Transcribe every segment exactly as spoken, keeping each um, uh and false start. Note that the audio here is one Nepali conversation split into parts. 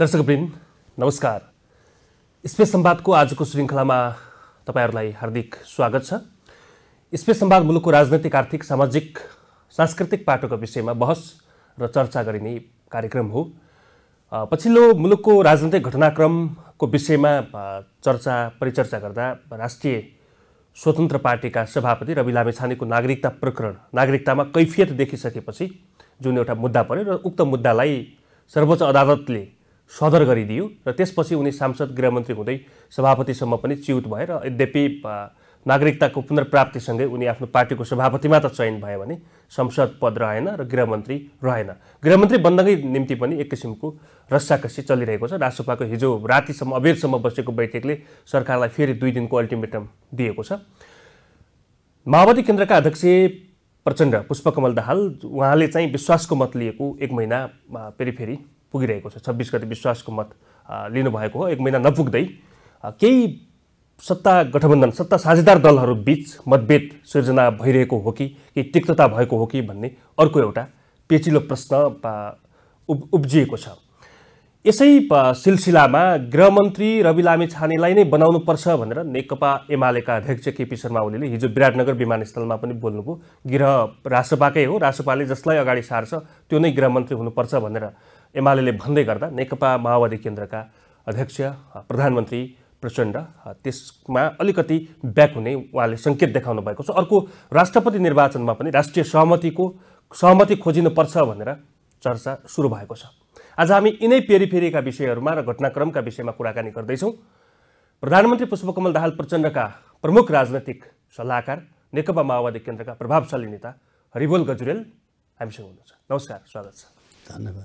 दर्शकवृन्द नमस्कार। स्पेस संवादको आजको श्रृङ्खलामा तपाईहरुलाई हार्दिक स्वागत छ। स्पेस संवाद मुलुकको राजनैतिक, आर्थिक, सामाजिक, सांस्कृतिक पाटोको विषयमा बहस र चर्चा गरिने कार्यक्रम हो। पछिल्लो मुलुकको राजनैतिक घटनाक्रमको विषयमा चर्चा परिचर्चा गर्दा राष्ट्रिय स्वतन्त्र पार्टीका सभापति रवि लामिछानेको नागरिकता प्रकरण, नागरिकतामा कैफियत देखिसकेपछि जुन एउटा मुद्दा पर्यो र उक्त मुद्दालाई सर्वोच्च अदालतले सदर गरिदियो र त्यसपछि उनी सांसद गृहमन्त्री हुँदै सभापतिसम्म पनि च्युत भए र यद्यपि नागरिकताको पुनर्प्राप्तिसँगै उनी आफ्नो पार्टीको सभापतिमा त चयन भए भने संसद पद रहेन र गृहमन्त्री रहेन। गृहमन्त्री बन्नकै निम्ति पनि एक किसिमको रस्साकस्सी चलिरहेको छ। रासोपाको हिजो रातिसम्म अबेरसम्म बसेको बैठकले सरकारलाई फेरि दुई दिनको अल्टिमेटम दिएको छ। माओवादी केन्द्रका अध्यक्ष प्रचण्ड पुष्पकमल दाहाल उहाँले चाहिँ विश्वासको मत लिएको एक महिना फेरि फेरि पुगिरहेको छ। छब्बीस गते विश्वासको मत लिनुभएको हो। एक महिना नपुग्दै केही सत्ता गठबन्धन, सत्ता साझेदार दलहरू बीच मतभेद सिर्जना भइरहेको हो कि केही तिक्तता भएको हो कि भन्ने अर्को एउटा पेचिलो प्रश्न उब्जिएको छ। यसै सिलसिलामा गृहमन्त्री रवि लामिछानेलाई नै बनाउनु पर्छ भनेर नेकपा एमालेका अध्यक्ष केपी शर्मा ओलीले हिजो विराटनगर विमानस्थलमा पनि बोल्नुभयो। गृह रासोपाकै हो, रासोपाले जसलाई अगाडि सार्छ त्यो नै गृहमन्त्री हुनुपर्छ भनेर एमालेले भन्दै गर्दा नेकपा माओवादी केन्द्रका अध्यक्ष प्रधानमन्त्री प्रचण्ड त्यसमा अलिकति ब्याक हुने उहाँले सङ्केत देखाउनु भएको छ। अर्को राष्ट्रपति निर्वाचनमा पनि राष्ट्रिय सहमतिको सहमति खोजिनुपर्छ भनेर चर्चा सुरु भएको छ। आज हामी यिनै पेरिफेरीका विषयहरूमा र घटनाक्रमका विषयमा कुराकानी गर्दैछौँ। प्रधानमन्त्री पुष्पकमल दाहाल प्रचण्डका प्रमुख राजनैतिक सल्लाहकार, नेकपा माओवादी केन्द्रका प्रभावशाली नेता हरिबोल गजुरेल हामीसँग हुनुहुन्छ। नमस्कार, स्वागत छ। धन्यवाद।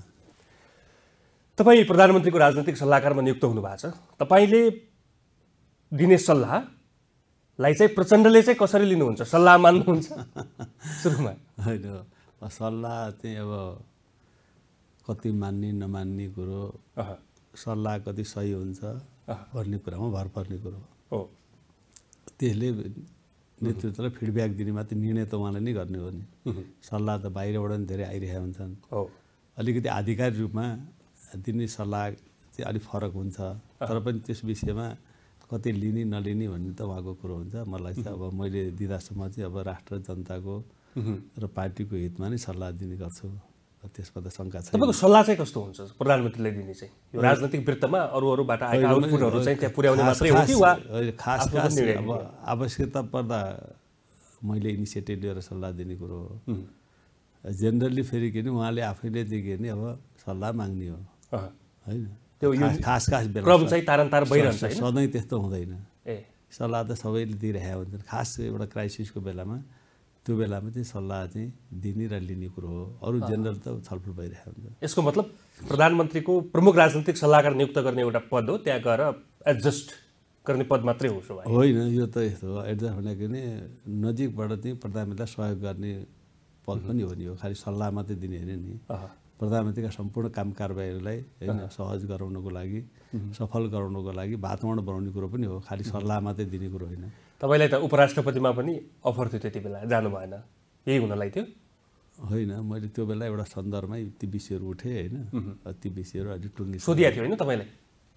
तपाईँ प्रधानमन्त्रीको राजनैतिक सल्लाहकारमा नियुक्त हुनुभएको छ। तपाईँले दिने सल्लाहलाई चाहिँ प्रचण्डले चाहिँ कसरी लिनुहुन्छ? सल्लाह मान्नुहुन्छ? सुरुमा होइन, सल्लाह चाहिँ अब कति मान्ने नमान्ने कुरो, सल्लाह कति सही हुन्छ भन्ने कुरामा भर पर्ने कुरो हो। त्यसले नेतृत्वलाई फिडब्याक दिने मात्रै, निर्णय त उहाँले नै गर्ने हो नि। सल्लाह त बाहिरबाट पनि धेरै आइरहेका हुन्छन्। अलिकति आधिकारिक रूपमा दिने सल्लाह चाहिँ अलिक फरक हुन्छ, तर पनि त्यस विषयमा कति लिने नलिने भन्ने त उहाँको कुरो हुन्छ। मलाई चाहिँ अब मैले दिँदासम्म चाहिँ अब राष्ट्र जनताको र पार्टीको हितमा नै सल्लाह दिने गर्छु। त्यसमा त शङ्का छैन। तपाईँको सल्लाह चाहिँ कस्तो हुन्छ प्रधानमन्त्रीले दिने चाहिँ? यो राजनैतिक वृत्तमा अरू अरूबाट आएका आउटपुटहरू चाहिँ त्यहाँ पुर्याउने मात्रै हो कि वा खास खास अब आवश्यकता पर्दा मैले इनिसिएटिभ लिएर सल्लाह दिने कुरो हो। जेनरली फेरि के नि उहाँले आफैले चाहिँ के नि अब सल्लाह माग्ने हो होइन। त्यो खास खास बेला क्रम चाहिँ तारन्तार भइरहन्छ, सधैँ त्यस्तो हुँदैन। ए सल्लाह त सबैले दिइरहेका हुन्छन्। खास एउटा क्राइसिसको बेलामा त्यो बेलामा चाहिँ सल्लाह चाहिँ दिने र लिने कुरो हो। अरू जेनरल त छलफल भइरहेको हुन्छ। यसको मतलब प्रधानमन्त्रीको प्रमुख राजनैतिक सल्लाहकार नियुक्त गर्ने एउटा पद हो, त्यहाँ गएर एडजस्ट गर्ने पद मात्रै हो? होइन, यो त यस्तो हो। एडजस्ट भनेको नि नजिकबाट चाहिँ प्रधानमन्त्रीलाई सहयोग गर्ने पद पनि हो नि। हो खालि सल्लाह मात्रै दिने होइन नि। प्रधानमन्त्रीका सम्पूर्ण काम कारबाहीहरूलाई होइन सहज गराउनको लागि, सफल गराउनको लागि वातावरण बनाउने कुरो पनि हो। खालि सल्लाह मात्रै दिने कुरो होइन। तपाईँलाई त उपराष्ट्रपतिमा पनि अफर थियो, त्यति बेला जानु भएन, यही हुनलाई थियो? होइन, मैले त्यो बेला एउटा सन्दर्भमा ती विषयहरू उठेँ होइन। ती विषयहरू अलिक टुङ्गी सोधिया थियो होइन तपाईँलाई?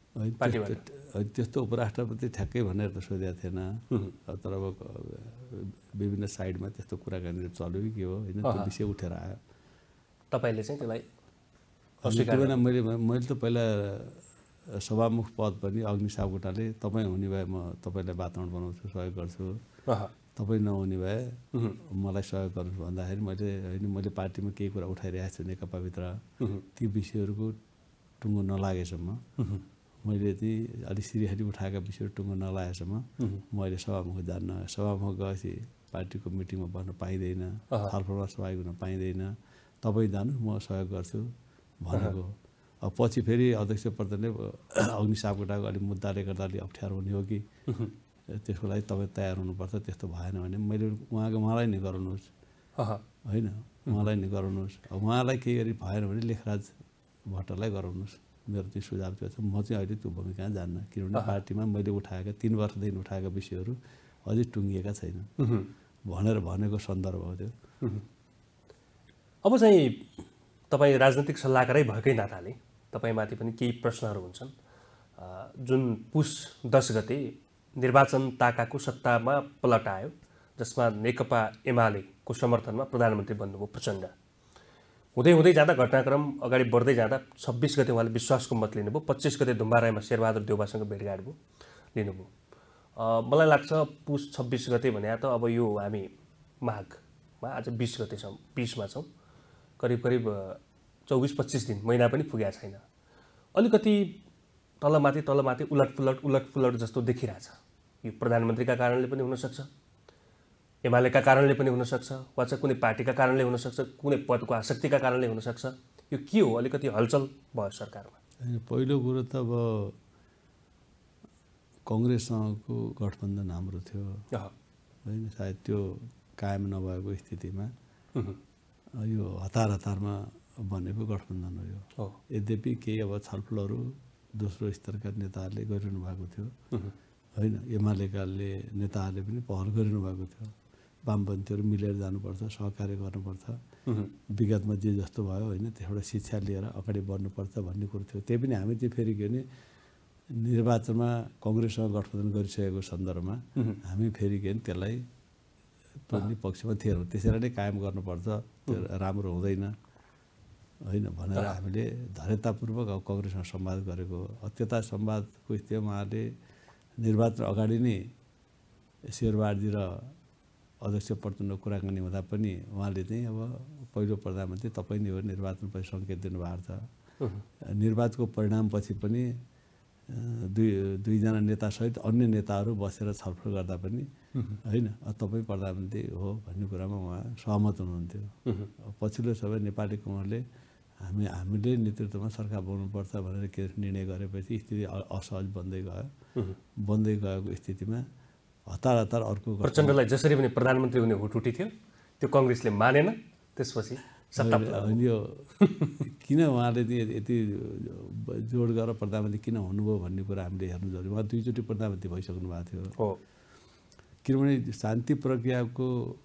होइन, त्यस्तो उपराष्ट्रपति ठ्याक्कै भनेर त सोधेको थिएन। तर अब विभिन्न साइडमा त्यस्तो कुराकानी चल्यो कि के हो होइन, त्यो विषय उठेर आयो। तपाईँले चाहिँ त्यसलाई अस्वीकार? त्यो बेला मैले मैले त पहिला सभामुख पद पनि अग्नि सापकोटाले तपाईँ हुने भए म तपाईँलाई वातावरण बनाउँछु, सहयोग गर्छु, तपाईँ नहुने भए मलाई सहयोग गर्नु भन्दाखेरि मैले होइन, मैले पार्टीमा केही कुरा उठाइरहेको छु नेकपाभित्र, ती विषयहरूको टुङ्गो नलागेसम्म, मैले चाहिँ अलिक सिरियसली उठाएका विषयहरू टुङ्गो नलागेसम्म म अहिले सभामुख जान्न। सभामुख गएपछि पार्टीको मिटिङमा बस्न पाइँदैन, छलफलमा सहयोग हुन पाइँदैन। तपाईँ जानु, म सहयोग गर्छु भनेको। अब पछि फेरि अध्यक्ष प्रधानले अग्नि सापकोटाको अलिक मुद्दाले गर्दा अलिक अप्ठ्यारो हुने हो कि त्यसको लागि तपाईँ तयार हुनुपर्छ, त्यस्तो भएन भने मैले उहाँको उहाँलाई नै गराउनुहोस् होइन, उहाँलाई नै गराउनुहोस्। अब उहाँलाई केही गरी भएन भने लेखराज भट्टलाई गराउनुहोस्। मेरो त्यो सुझाव त्यो छ। म चाहिँ अहिले त्यो भूमिका जान्न, किनभने पार्टीमा मैले उठाएका तिन वर्षदेखि उठाएका विषयहरू अझै टुङ्गिएका छैनन् भनेर भनेको सन्दर्भ हो त्यो। अब चाहिँ तपाईँ राजनीतिक सल्लाहकारै भएकै नाताले तपाईँमाथि पनि केही प्रश्नहरू हुन्छन्। जुन पुस दस गते निर्वाचन ताकाको सत्तामा पलट आयो, जसमा नेकपा एमालेको समर्थनमा प्रधानमन्त्री बन्नुभयो प्रचण्ड। हुँदै हुँदै जाँदा घटनाक्रम अगाडि बढ्दै जाँदा छब्बिस गते उहाँले विश्वासको मत लिनुभयो, पच्चिस गते धुम्बाराईमा शेरबहादुर देउवासँग भेटघाट भयो लिनुभयो। मलाई लाग्छ पुस छब्बिस गते भने त अब यो हामी माघमा आज बिस गतेसम्म बिसमा छौँ, करिब करिब चौबिस पच्चिस दिन, महिना पनि पुगेको छैन। अलिकति तलमाथि तलमाथि उलटपुलट उलटपुलट जस्तो देखिरहेछ। यो प्रधानमन्त्रीका कारणले पनि हुनसक्छ, एमालेका कारणले पनि हुनसक्छ, वा चाहिँ कुनै पार्टीका कारणले हुनसक्छ, कुनै पदको आसक्तिका कारणले हुनसक्छ। यो के हो? अलिकति हलचल भयो सरकारमा। पहिलो कुरो त अब कङ्ग्रेससँगको गठबन्धन हाम्रो थियो होइन, सायद त्यो कायम नभएको स्थितिमा यो हतार हतारमा बनेको गठबन्धन हो। यद्यपि केही अब छलफलहरू दोस्रो स्तरका नेताहरूले गरिरहनु भएको थियो होइन, एमालेकाले नेताहरूले पनि पहल गरिरहनु भएको थियो। वामपन्थीहरू मिलेर जानुपर्छ, सहकार्य गर्नुपर्छ, विगतमा जे जस्तो भयो होइन त्यसबाट शिक्षा लिएर अगाडि बढ्नुपर्छ भन्ने कुरो थियो। त्यही पनि हामी चाहिँ फेरि के भने निर्वाचनमा कङ्ग्रेससँग गठबन्धन गरिसकेको सन्दर्भमा हामी फेरि के भने त्यसलाई तोड्ने पक्षमा थिएनौँ। त्यसरी नै कायम गर्नुपर्छ, त्यो राम्रो हुँदैन होइन भनेर हामीले धैर्यतापूर्वक अब कङ्ग्रेससँग संवाद गरेको। त्यता संवादको स्थितिमा उहाँले निर्वाचन अगाडि नै शेरबहादुरजी र अध्यक्ष प्रचण्डको कुराकानी हुँदा पनि उहाँले चाहिँ अब पहिलो प्रधानमन्त्री तपाईँ नै हो निर्वाचनपछि सङ्केत दिनुभएको छ। निर्वाचनको परिणामपछि पनि दुई दुईजना नेतासहित अन्य नेताहरू बसेर छलफल गर्दा पनि होइन तपाईँ प्रधानमन्त्री हो भन्ने कुरामा उहाँ सहमत हुनुहुन्थ्यो। पछिल्लो समय नेपाली कङ्ग्रेसले हामी हामीले नेतृत्वमा सरकार बनाउनुपर्छ भनेर के निर्णय गरेपछि स्थिति असहज बन्दै गयो। बन्दै गएको स्थितिमा हतार हतार अर्को प्रचण्डलाई जसरी पनि प्रधानमन्त्री हुने हुटुटी थियो, त्यो कङ्ग्रेसले मानेन। त्यसपछि यो किन उहाँले यति जोड गरेर प्रधानमन्त्री किन हुनुभयो भन्ने कुरा हामीले हेर्नु जरुरी। उहाँ दुईचोटि प्रधानमन्त्री भइसक्नु भएको थियो, किनभने शान्ति प्रक्रियाको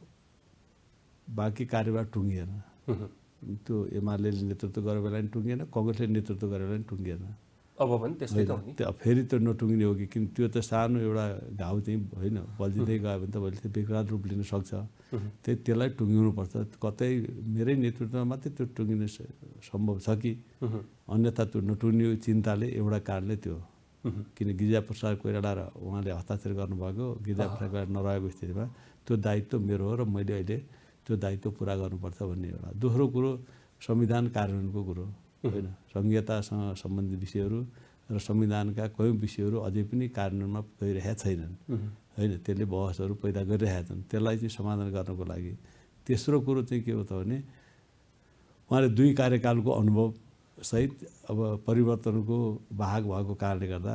बाँकी कार्यभार टुङ्गिएन। त्यो एमाले नेतृत्व गरेर बेला पनि टुङ्गिएन, कङ्ग्रेसले नेतृत्व गरेर पनि टुङ्गिएन। अब पनि त्यस्तै त हो नि, फेरि त नटुङ्गिने हो कि किन त्यो त सानो एउटा घाउ चाहिँ होइन बल्झिँदै गयो भने त भोलि त्यो विकराल रूप लिन सक्छ। त्यही त्यसलाई टुङ्गिनुपर्छ। कतै मेरै नेतृत्वमा मात्रै त्यो टुङ्गिन सम्भव छ कि अन्यथा त्यो नटुङ्गिने चिन्ताले एउटा कारणले त्यो, किन गिरिजाप्रसाद कोइराला र उहाँले हस्ताक्षर गर्नुभएको गिरिजाप्रसाद कोइराला नरहेको स्थितिमा त्यो दायित्व मेरो हो र मैले अहिले त्यो दायित्व पुरा गर्नुपर्छ भन्ने एउटा। दोस्रो कुरो संविधान कार्यान्वयनको कुरो होइन, संघीयतासँग सम्बन्धित विषयहरू र संविधानका कयौँ विषयहरू अझै पनि कार्यान्वयनमा गइरहेका छैनन् होइन, त्यसले बहसहरू पैदा गरिरहेका छन्। त्यसलाई चाहिँ समाधान गर्नको लागि तेस्रो कुरो चाहिँ के हो त भने उहाँले दुई कार्यकालको अनुभव सहित अब परिवर्तनको भाग भएको कारणले गर्दा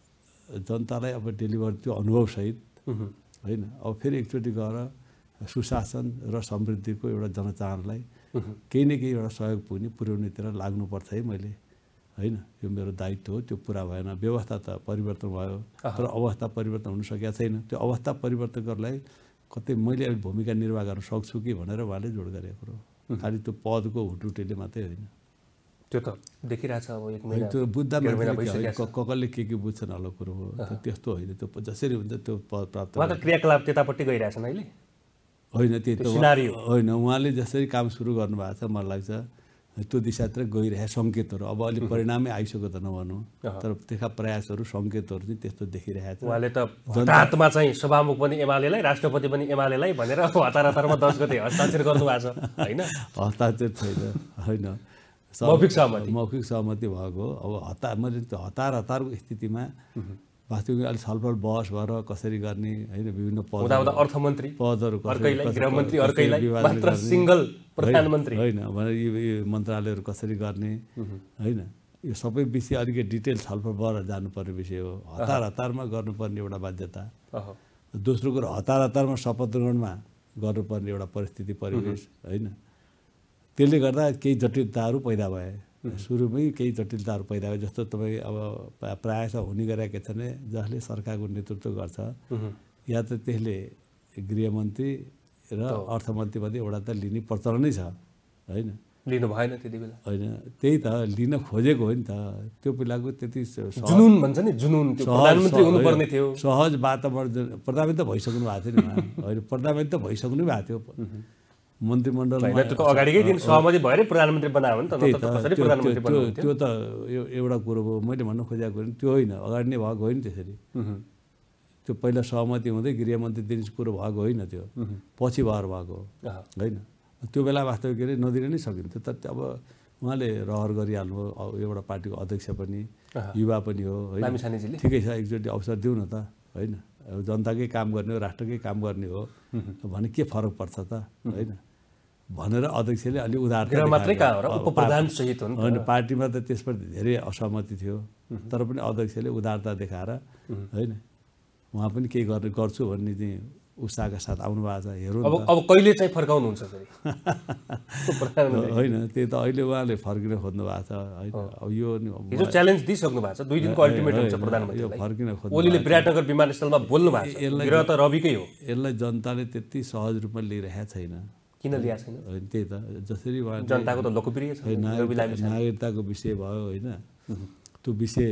जनतालाई अब डेलिभर त्यो अनुभवसहित होइन अब फेरि एकचोटि गएर सुशासन र समृद्धिको एउटा जनचाहनालाई केही न केही एउटा सहयोग पुग्ने पुर्याउनेतिर लाग्नुपर्छ है मैले होइन, यो मेरो दायित्व हो। त्यो पुरा भएन, व्यवस्था त परिवर्तन भयो तर अवस्था परिवर्तन हुन सकेका छैन। त्यो अवस्था परिवर्तन गर्नलाई कतै मैले अहिले भूमिका निर्वाह गर्न सक्छु कि भनेर उहाँले जोड गरेको कुरो, खालि त्यो पदको हुटुटीले मात्रै होइन। त्यो त देखिरहेछ अब एक महिना त्यो बुझ्दा कसले के के बुझ्छन् अलग कुरो हो, त्यस्तो होइन। त्यो जसरी हुन्छ त्यो पद प्राप्त उहाँ त क्रियाकलाप त्यतापट्टि गइरहेछन् अहिले होइन, त्यही त होइन। उहाँले जसरी काम सुरु गर्नुभएको छ मलाई लाग्छ त्यो दिशातिर गइरहेको सङ्केतहरू अब अलिक परिणामै आइसक्यो त नभनौँ, तर त्यसका प्रयासहरू सङ्केतहरू चाहिँ त्यस्तो देखिरहेको छ। उहाँले त हतारमा चाहिँ सभामुख पनि एमालेलाई राष्ट्रपति पनि एमालेलाई भनेर हतार हतारमा दस गते हस्ताक्षर गर्नुभएको छ होइन, हस्ताक्षर छैन होइन, मौखिक सहमति मौखिक सहमति भएको। अब हतार मैले त्यो हतार हतारको स्थितिमा वास्तविक अलिक छलफल बहस भएर कसरी गर्ने होइन, विभिन्न पद अर्थमन्त्री पदहरू गृहमन्त्री अर्कैलाई मात्र सिंगल प्रधानमन्त्री होइन भनेर यो मन्त्रालयहरू कसरी गर्ने होइन, यो सबै विषय अलिकति डिटेल छलफल भएर जानुपर्ने विषय हो। हतार हतारमा गर्नुपर्ने एउटा बाध्यता। दोस्रो कुरो हतार हतारमा शपथ ग्रहणमा गर्नुपर्ने एउटा परिस्थिति परिवेश होइन, त्यसले गर्दा केही जटिलताहरू पैदा भए। सुरुमै केही जटिलताहरू पैदा भयो। जस्तो तपाईँ अब प्रायः हुने गरेका छन् जसले सरकारको नेतृत्व गर्छ या त त्यसले गृहमन्त्री र अर्थमन्त्रीमध्ये एउटा त लिने प्रचलनै छ होइन, लिनु भएन त्यति बेला होइन त्यही त लिन खोजेको हो नि त त्यो बेलाको त्यति जुनुन भन्छ नि जुनुन त्यो प्रधानमन्त्री हुनुपर्ने थियो सहज वातावरण प्रधानमन्त्री त भइसक्नु भएको थियो नि होइन प्रधानमन्त्री त भइसक्नु भएको थियो मन्त्रीमण्डलमा त्यो त अगाडिकै दिन सहमति भएर प्रधानमन्त्री बनायो भने त कसरी प्रधानमन्त्री बनाउनु त्यो त एउटा कुरो हो मैले भन्न खोजेको त्यो होइन अगाडि नै भएको होइन त्यसरी त्यो पहिला सहमति हुँदै गृहमन्त्री दिने कुरो भएको होइन त्यो पछि भएर भएको होइन त्यो बेला वास्तविक के अरे नदिन नै सकिन्थ्यो तर अब उहाँले रहर गरिहाल्नु एउटा पार्टीको अध्यक्ष पनि युवा पनि हो होइन ठिकै छ एकचोटि अवसर दिउँ न त होइन जनताकै काम गर्ने हो राष्ट्रकै काम गर्ने हो भने के फरक पर्छ त होइन भनेर अध्यक्षले अलि उदारता मात्रै कहाँ हो र उपप्रधान सहित हो नि होइन पार्टीमा त त्यसप्रति धेरै असहमति थियो तर पनि अध्यक्षले उदारता देखाएर होइन उहाँ पनि केही गर्ने गर्छु भन्ने चाहिँ उत्साहका साथ आउनु भएको छ हेरौँ अब अब कहिले चाहिँ फर्काउनुहुन्छ होइन त्यही त अहिले उहाँले फर्किन खोज्नु भएको छ होइन अब यो हिजो च्यालेन्ज दिइसक्नु भएको छ दुई दिनको अल्टिमेटम छ प्रधानमन्त्रीलाई फर्किन खोज्नु ओलीले विराटनगर विमानस्थलमा बोल्नु भएको छ गृह त रविकै हो यसलाई जनताले त्यति सहज रूपमा लिइरहेको छैन किन ल्याएको छैन होइन त्यही त जसरी उहाँ जनताको त लोकप्रिय छ नागरिकताको विषय भयो होइन त्यो विषय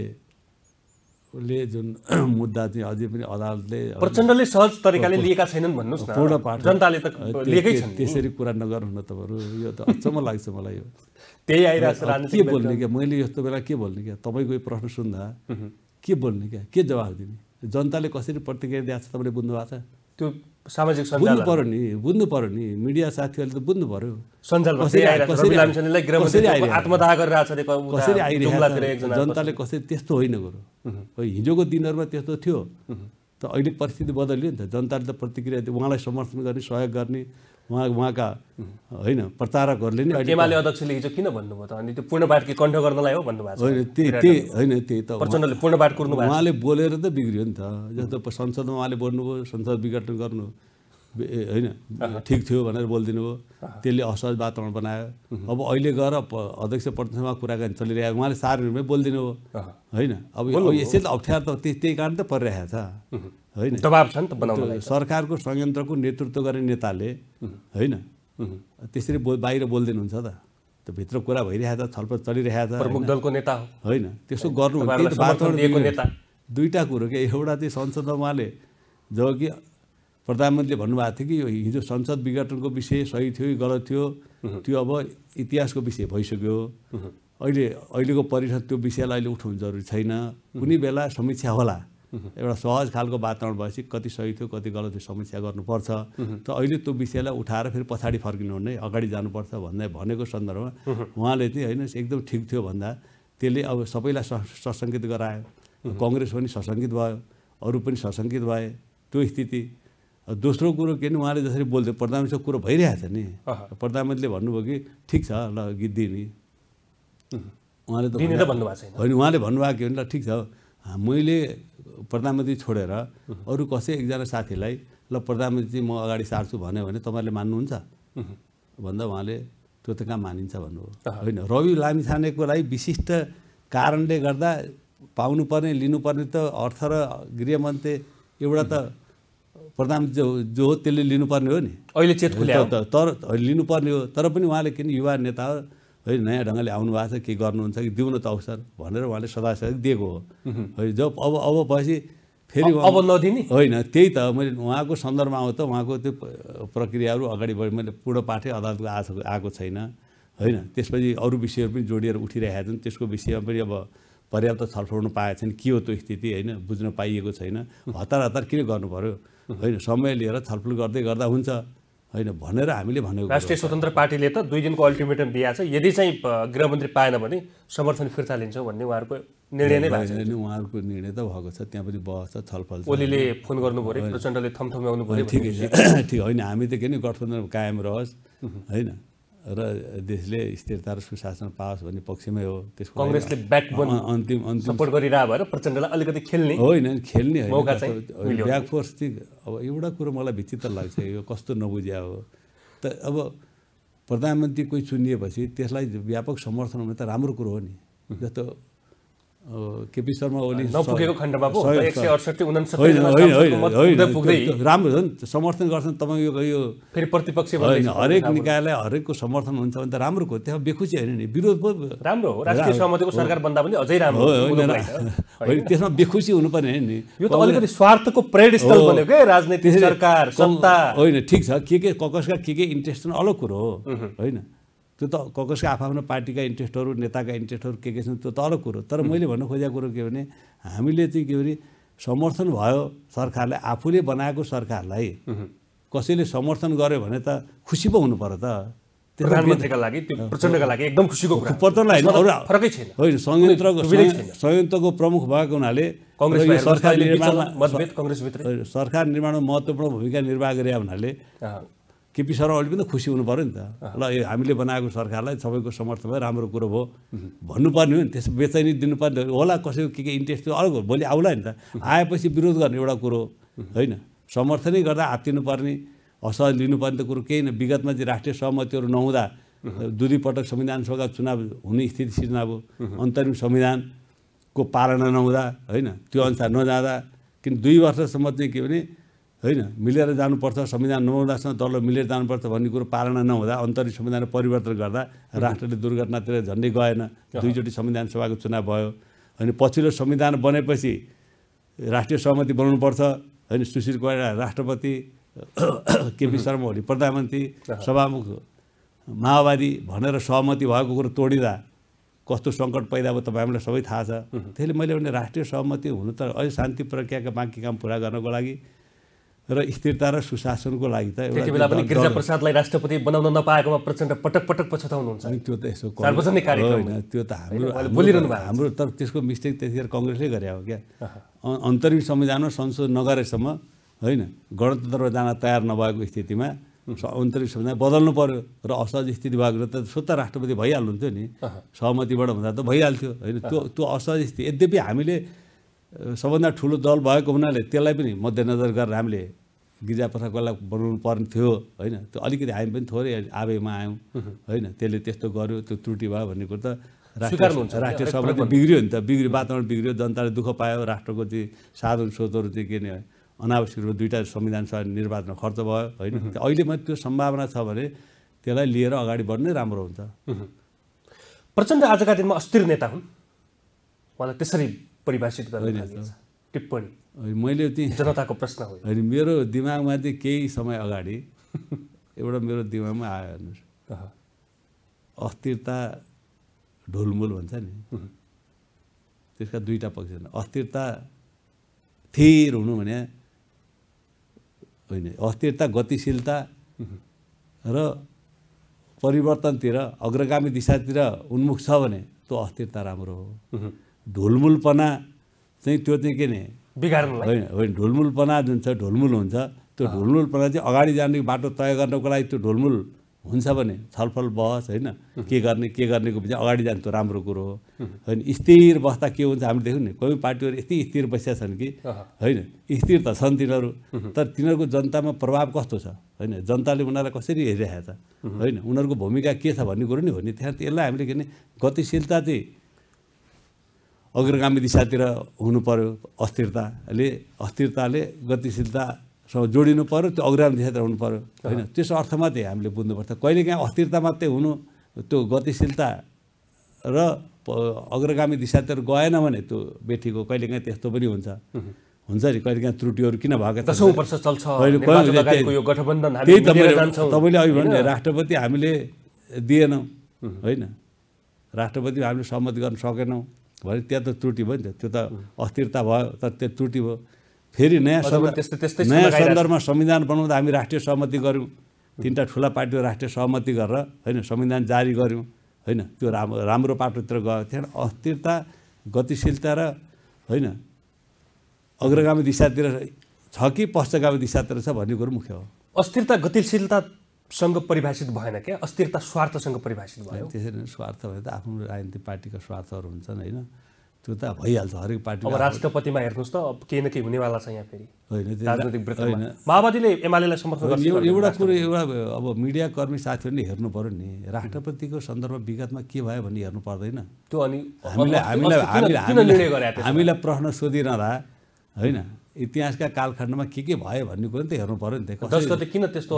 ले जुन मुद्दा चाहिँ अझै पनि अदालतले प्रचण्डले सहज तरिकाले लिएका छैनन् भन्नुस् न पूर्ण पाठ जनताले त लिएकै छन् त्यसरी कुरा नगर्नु न तपाईँहरू यो त अचम्म लाग्छ मलाई यो त्यही आइरहेको छ राजनीति के बोल्ने क्या मैले यस्तो बेला के बोल्ने क्या तपाईँको यो प्रश्न सुन्दा के बोल्ने क्या के जवाफ दिने जनताले कसरी प्रतिक्रिया दिएको छ तपाईँले बुझ्नु भएको छ त्यो सामाजिक बुझ्नु सञ्जाल पर्यो नि बुझ्नु पर्यो नि मिडिया साथीहरूले त बुझ्नु पर्यो सञ्जालमा कसरी रवि लामिछानेलाई गृहमन्त्रीको आत्मदाह गरिरहेछ रे कसरी आइरहेको जनताले कसरी त्यस्तो होइन कुरो हिजोको दिनहरूमा त्यस्तो थियो त अहिले परिस्थिति बदलियो नि त जनताले त प्रतिक्रिया उहाँलाई समर्थन गर्ने सहयोग गर्ने उहाँ उहाँका होइन प्रचारकहरूले नि एमाले अध्यक्षले हिजो किन भन्नुभयो त अनि त्यो पूर्णपाठकी कण्ठ गर्नलाई हो भन्नुभएको छ होइन त्यही त्यही होइन त्यही त प्रचण्डले पूर्णपाठ कुर्नु भएको उहाँले बोलेर त बिग्रियो नि त जस्तो संसदमा उहाँले बोल्नुभयो संसद विघटन गर्नु होइन ठिक थियो भनेर बोलिदिनु भयो त्यसले असहज वातावरण बनायो अब अहिले गएर अध्यक्ष प्रदेशमा कुराकानी चलिरहेको उहाँले सार रूपमै बोलिदिनु भयो होइन अब यसै त अप्ठ्यारो त त्यही कारण त परिरहेको छ होइन दबाब छ नि त बनाउनलाई सरकारको संयन्त्रको नेतृत्व गर्ने नेताले होइन त्यसरी बाहिर बोलिदिनुहुन्छ त त भित्र कुरा भइरहेको छ छलफल चलिरहेको छ प्रमुख दलको नेता हो होइन त्यसो गर्नु दिएको नेता दुईटा कुरो के एउटा चाहिँ संसदमा उहाँले जब कि प्रधानमन्त्रीले भन्नुभएको थियो कि यो हिजो संसद विघटनको विषय सही थियो गलत थियो त्यो अब इतिहासको विषय भइसक्यो अहिले अहिलेको परिषद त्यो विषयलाई अहिले उठाउनु जरुरी छैन कुनै बेला समीक्षा होला एउटा सहज खालको वातावरण भएपछि कति सही थियो कति गलत थियो समीक्षा गर्नुपर्छ त अहिले त्यो विषयलाई उठाएर फेरि पछाडि फर्किनु हुने अगाडि जानुपर्छ भन्दै भनेको सन्दर्भमा उहाँले चाहिँ होइन एकदम ठिक थियो भन्दा त्यसले अब सबैलाई सशङ्कित गरायो कङ्ग्रेस पनि सशङ्कित भयो अरू पनि सशङ्कित भए त्यो स्थिति दोस्रो कुरो के नि उहाँले जसरी बोल्दै प्रधानमन्त्रीको कुरो भइरहेको छ नि प्रधानमन्त्रीले भन्नुभयो कि ठिक छ ल गीत दिने उहाँले त होइन उहाँले भन्नुभएको के भने ल ठिक छ मैले प्रधानमन्त्री छोडेर अरू कसै एकजना साथीलाई ल प्रधानमन्त्री म अगाडि सार्छु भन्यो भने तपाईँहरूले मान्नुहुन्छ भन्दा उहाँले त्यो त कहाँ मानिन्छ भन्नुभयो होइन रवि लामिछानेको लागि विशिष्ट कारणले गर्दा पाउनुपर्ने लिनुपर्ने त अर्थ र गृहमन्त्री एउटा त प्रधानमन्त्री जो हो त्यसले लिनुपर्ने हो नि अहिले चेत खुल्या तर लिनुपर्ने हो तर पनि उहाँले किन युवा नेता हो है नयाँ ढङ्गले आउनु भएको छ के गर्नुहुन्छ कि दिउन त अवसर भनेर उहाँले सदा सदा दिएको हो है जब अब अब भएपछि फेरि अब नदिने होइन त्यही त मैले उहाँको सन्दर्भमा आउँदा उहाँको त्यो प्रक्रियाहरू अगाडि बढी मैले पूर्ण पाठै अदालतको आएको आएको छैन होइन त्यसपछि अरू विषयहरू पनि जोडिएर उठिरहेका छन् त्यसको विषयमा पनि अब पर्याप्त छलफल हुन पाएको छैन के हो त्यो स्थिति होइन बुझ्न पाइएको छैन हतार हतार किन गर्नु पर्यो होइन समय लिएर छलफल गर्दै गर्दा हुन्छ होइन भनेर हामीले भनेको राष्ट्रिय स्वतन्त्र पार्टीले त दुई दिनको अल्टिमेटम दिएको छ यदि चाहिँ गृहमन्त्री पाएन भने समर्थन फिर्ता लिन्छौँ भन्ने उहाँहरूको निर्णय नै भएको छ उहाँहरूको निर्णय त भएको छ त्यहाँ पनि बहस छ छलफल छ ओलीले फोन गर्नु पर्यो प्रचण्डले थमथम्याउनु पर्यो ठिकै छ ठिक होइन हामी त के नि गठबन्धन कायम रहोस् होइन र देशले स्थिरता र सुशासन पाओस् भन्ने पक्षमै हो त्यसको कङ्ग्रेसले ब्याकबोन अन्तिम अन्तिम सपोर्ट गरिरहेको भएर प्रचण्डलाई अलिकति खेल्ने होइन खेल्ने होइन ब्याकफोर्स चाहिँ अब एउटा कुरो मलाई विचित्र लाग्छ यो कस्तो नबुझ्या हो त अब प्रधानमन्त्री कोही चुनिएपछि त्यसलाई व्यापक समर्थन हुने त राम्रो कुरो हो नि जस्तो केपी शर्मा ओली नपुगेको खण्डमा पो एक सय अडसट्ठी उनसट्ठी राम्रो हो नि समर्थन गर्छन् तपाईँको यो फेरि प्रतिपक्ष होइन हरेक निकायलाई हरेकको समर्थन हुन्छ भने त राम्रो हो त्यहाँ बेखुसी होइन नि विरोध पो राम्रो हो राष्ट्रिय सहमतिको सरकार बन्दा पनि अझै राम्रो होइन त्यसमा बेखुसी हुनुपर्ने होइन नि यो त अलिकति स्वार्थको परेड स्थल बन्यो के राजनीतिक सरकार सत्ता होइन ठिक छ के के ककसका के के इन्ट्रेस्ट अलग कुरो हो होइन त्यो त ककसका आफ्नो पार्टीका इन्ट्रेस्टहरू नेताका इन्ट्रेस्टहरू के के छन् त्यो त अलग कुरो तर मैले भन्न खोजेको कुरो के भने हामीले चाहिँ के भने समर्थन भयो सरकारले आफूले बनाएको सरकारलाई कसैले समर्थन गर्यो भने त खुसी पो हुनु पर्यो त प्रधानमन्त्रीका लागि त्यो प्रचण्डका लागि एकदम खुसीको कुरा प्रचण्डलाई होइन फरकै छैन होइन संयन्त्रको संयन्त्रको प्रमुख भएको हुनाले कांग्रेस सरकार निर्माणमा मतभेद कांग्रेसभित्र सरकार निर्माणमा महत्त्वपूर्ण भूमिका निर्वाह गरे हुनाले केपी शर्मा ओली पनि त खुसी हुनु पऱ्यो नि त ल हामीले बनाएको सरकारलाई सबैको समर्थन भयो राम्रो कुरो भयो भन्नुपर्ने हो नि त्यस बेचैनी दिनुपर्ने होला कसैको के के इन्ट्रेस्ट थियो अलग हो भोलि आउला नि त आएपछि विरोध गर्ने एउटा कुरो होइन समर्थनै गर्दा हात्तिनुपर्ने असहज लिनुपर्ने त कुरो केही न विगतमा चाहिँ राष्ट्रिय सहमतिहरू नहुँदा दुई दुई पटक संविधान सभाका चुनाव हुने स्थिति सिर्जना भयो अन्तरिम संविधानको पालना नहुँदा होइन त्यो अनुसार नजाँदा किन दुई वर्षसम्म चाहिँ के भने होइन मिलेर जानुपर्छ संविधान नहुँदासँग दल मिलेर जानुपर्छ भन्ने कुरो पालना नहुँदा अन्तरिम संविधान परिवर्तन गर्दा राष्ट्रले दुर्घटनातिर झन्डै गएन दुईचोटि संविधान सभाको चुनाव भयो होइन पछिल्लो संविधान बनेपछि राष्ट्रिय सहमति बनाउनुपर्छ होइन सुशील कोइराला राष्ट्रपति केपी शर्मा ओली प्रधानमन्त्री सभामुख माओवादी भनेर सहमति भएको कुरो तोडिँदा कस्तो सङ्कट पैदा भयो तपाईँ हामीलाई सबै थाहा छ त्यसले मैले भने राष्ट्रिय सहमति हुनु त अझै शान्ति प्रक्रियाका बाँकी काम पुरा गर्नको लागि र स्थिरता र सुशासनको लागि त त्यति बेला पनि गिरिजा प्रसादलाई राष्ट्रपति बनाउन नपाएकोमा प्रचण्ड पटक पटक पछताउनुहुन्छ त्यो त यसो सार्वजनिक कार्यक्रम होइन त्यो त हाम्रो बोलिरहनु भएको हाम्रो तर त्यसको मिस्टेक त्यतिखेर काङ्ग्रेसले गरे हो क्या अन्तरिम संविधानमा संशोधन नगरेसम्म होइन गणतन्त्रमा जान तयार नभएको स्थितिमा अन्तरिम संविधान बदल्नु पर्यो र असहज स्थिति भएको त स्वतः राष्ट्रपति भइहाल्नुहुन्थ्यो नि सहमतिबाट हुँदा त भइहाल्थ्यो होइन त्यो त्यो असहज स्थिति यद्यपि हामीले सबभन्दा ठुलो दल भएको हुनाले त्यसलाई पनि मध्यनजर गरेर हामीले गिरिजा प्रसादलाई बनाउनु पर्ने थियो होइन त्यो अलिकति हामी पनि थोरै आवेगमा आयौँ होइन त्यसले त्यस्तो गर्यो त्यो त्रुटि भयो भन्ने कुरो त राष्ट्रिय राष्ट्रिय सहमति बिग्रियो नि त बिग्रियो वातावरण बिग्रियो जनताले दुःख पायो राष्ट्रको चाहिँ साधन स्रोतहरू चाहिँ के ने अनावश्यक रूपमा दुईवटा संविधान सभा निर्वाचनमा खर्च भयो होइन अहिले पनि त्यो सम्भावना छ भने त्यसलाई लिएर अगाडि बढ्नै राम्रो हुन्छ प्रचण्ड आजका दिनमा अस्थिर नेता हुन् उहाँलाई त्यसरी परिभाषित गर्न टिप्पणी मैले चाहिँ जनताको प्रश्न हो होइन मेरो दिमागमा चाहिँ केही समय अगाडि एउटा मेरो दिमागमा आयो हेर्नुहोस् अस्थिरता ढुलमुल भन्छ नि त्यसका दुईवटा पक्ष छन् अस्थिरता थिर हुनु भने होइन अस्थिरता गतिशीलता र परिवर्तनतिर अग्रगामी दिशातिर उन्मुख छ भने त्यो अस्थिरता राम्रो हो ढुलमुलपना चाहिँ त्यो चाहिँ के नि बिगार्नलाई होइन होइन ढुलमुलपना जुन छ ढुलमुल हुन्छ त्यो ढुलमुलपना चाहिँ अगाडि जाने बाटो तय गर्नको लागि त्यो ढुलमुल हुन्छ भने छलफल बहस होइन के गर्ने के गर्नेको चाहिँ अगाडि जानु त राम्रो कुरो हो होइन स्थिर बस्दा के हुन्छ हामीले देख्यौँ नि कोही पार्टीहरू यति स्थिर बसेका छन् कि होइन स्थिर त छन् तिनीहरू तर तिनीहरूको जनतामा प्रभाव कस्तो छ होइन जनताले उनीहरूलाई कसरी हेरिरहेको छ होइन उनीहरूको भूमिका के छ भन्ने कुरो नि हो नि त्यहाँ यसलाई हामीले के भने गतिशीलता चाहिँ अग्रगामी दिशातिर हुनु पर्यो अस्थिरताले अस्थिरताले गतिशीलतासँग जोडिनु पर्यो त्यो अग्रगामी दिशातिर हुनु पर्यो होइन त्यस अर्थमा चाहिँ हामीले बुझ्नुपर्छ कहिलेकाहीँ अस्थिरता मात्रै हुनु त्यो गतिशीलता र अग्रगामी दिशातिर गएन भने त्यो बेठीको कहिलेकाहीँ त्यस्तो पनि हुन्छ हुन्छ नि कहिलेकाहीँ त्रुटिहरू किन भएको दसौँ वर्ष चल्छ तपाईँले अघि भन्नु राष्ट्रपति हामीले दिएनौँ होइन राष्ट्रपति हामीले सहमति गर्न सकेनौँ भने त्यहाँ त त्रुटि भयो नि त त्यो त अस्थिरता भयो तर त्यो त्रुटि भयो फेरि नयाँ नयाँ सन्दर्भमा संविधान बनाउँदा हामी राष्ट्रिय सहमति गऱ्यौँ तिनवटा ठुला पार्टीको राष्ट्रिय सहमति गरेर होइन संविधान जारी गऱ्यौँ होइन त्यो राम्रो राम्रो पाटोतिर गयो त्यहाँ अस्थिरता गतिशीलता र होइन अग्रगामी दिशातिर छ कि पश्चगामी दिशातिर छ भन्ने कुरो मुख्य हो अस्थिरता गतिशीलतासँग परिभाषित भएन क्या अस्थिरता स्वार्थसँग परिभाषित भयो त्यसरी स्वार्थ भए त आफ्नो राजनीतिक पार्टीका स्वार्थहरू हुन्छन् होइन त्यो त भइहाल्छ हरेक पार्टी। अब राष्ट्रपतिमा हेर्नुहोस् त अब केही न केही हुनेवाला छ यहाँ फेरि होइन राजनीतिक वृत्तमा। माओवादीले एमालेलाई समर्थन गर्छ। एउटा कुरो एउटा अब मिडिया कर्मी साथीहरूले हेर्नु पर्यो नि, राष्ट्रपतिको सन्दर्भमा विगतमा के भयो भन्ने हेर्नु पर्दैन। त्यो अनि हामीलाई हामीलाई हामीलाई प्रश्न सोधिरहँदा होइन इतिहासका कालखण्डमा के के भयो भन्ने कुरो नि त हेर्नु पर्यो नि त। कसरी किन त्यस्तो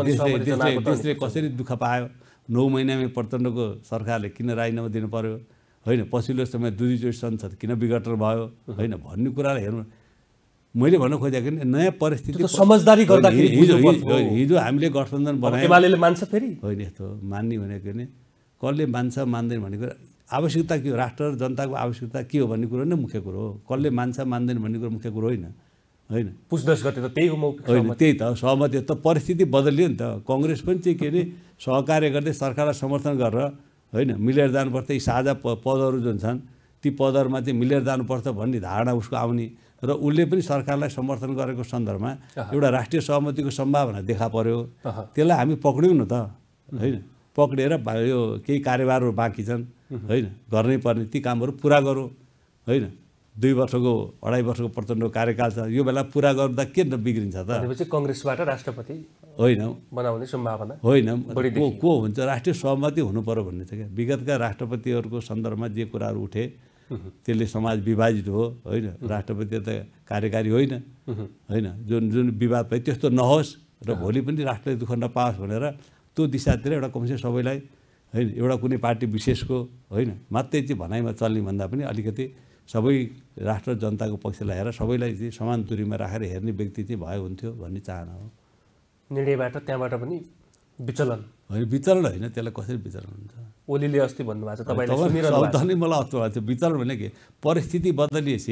देशले कसरी दुःख पायो, नौ महिनामै प्रचण्डको सरकारले किन राजीनामा दिनु पर्यो होइन, पछिल्लो समय दुईचोटि संसद किन विघटन भयो होइन भन्ने कुरालाई हेर्नु। मैले भन्न खोजेको नि नयाँ परिस्थिति समझदारी गर्दाखेरि हिजो हिजो हामीले गठबन्धन बनायौँ, एमालेले मान्छ फेरि होइन यस्तो मान्ने भनेको नि कसले मान्छ मान्दैन भनेको आवश्यकता के हो, राष्ट्र र जनताको आवश्यकता के हो भन्ने कुरो नै मुख्य कुरो हो। कसले मान्छ मान्दैन भन्ने कुरो मुख्य कुरो होइन होइन पुछताछ गर्दै त त्यही हो मौखिक होइन त्यही त सहमति त परिस्थिति बदलियो नि त। कङ्ग्रेस पनि चाहिँ के अरे सहकार्य गर्दै सरकारलाई समर्थन गरेर होइन मिलेर जानुपर्छ, यी साझा प पदहरू जुन छन् ती पदहरूमा चाहिँ मिलेर जानुपर्छ भन्ने धारणा उसको आउने र उसले पनि सरकारलाई समर्थन गरेको सन्दर्भमा एउटा राष्ट्रिय सहमतिको सम्भावना देखा पर्यो। त्यसलाई हामी पक्ड्यौँ न त होइन, पक्रेर यो केही कार्यभारहरू बाँकी छन् होइन गर्नै पर्ने ती कामहरू पुरा गरौँ होइन। दुई वर्षको अढाई वर्षको प्रचण्डको कार्यकाल छ, यो बेला पुरा गर्दा के बिग्रिन्छ त? भनेपछि कङ्ग्रेसबाट राष्ट्रपति होइन बनाउने सम्भावना होइन को को हुन्छ, राष्ट्रिय सहमति हुनु पर्यो भन्ने छ क्या। विगतका राष्ट्रपतिहरूको सन्दर्भमा जे कुराहरू उठे त्यसले समाज विभाजित हो होइन, राष्ट्रपति त कार्यकारी होइन होइन, जुन जुन विवाद भयो त्यस्तो नहोस् र भोलि पनि राष्ट्रले दुःख नपाओस् भनेर त्यो दिशातिर एउटा कमसेकम सबैलाई होइन एउटा कुनै पार्टी विशेषको होइन मात्रै चाहिँ भनाइमा चल्ने भन्दा पनि अलिकति सबै राष्ट्र जनताको पक्षलाई हेरेर सबैलाई चाहिँ समान दूरीमा राखेर हेर्ने व्यक्ति चाहिँ भयो हुन्थ्यो भन्ने चाहना हो। निर्णयबाट त्यहाँबाट पनि विचलन होइन, विचलन होइन, त्यसलाई कसरी विचलन हुन्छ? ओलीले अस्ति भन्नुभएको छ तपाईँले सुनिरहनु भएको छ। मलाई अस्तो लाग्छ विचलन भने के परिस्थिति बदलिएपछि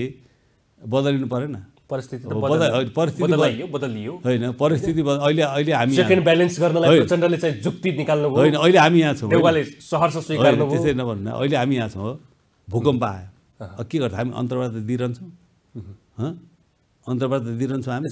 बदलिनु परेन, परिस्थिति परिस्थिति बदलियो बदलियो होइन परिस्थिति अहिले अहिले हामी सेकेन्ड ब्यालेन्स गर्नलाई प्रचण्डले चाहिँ जुक्ति निकाल्नु भयो होइन, अहिले हामी यहाँ छौँ देउवाले सहर्ष स्वीकार्नु भयो त्यसै नभन्नु, अहिले हामी यहाँ छौँ भूकम्प आयो के गर्छ हामी अन्तर्वार्ता दिइरहन्छौँ अन्तर्वार्ता दिइरहन्छौँ हामी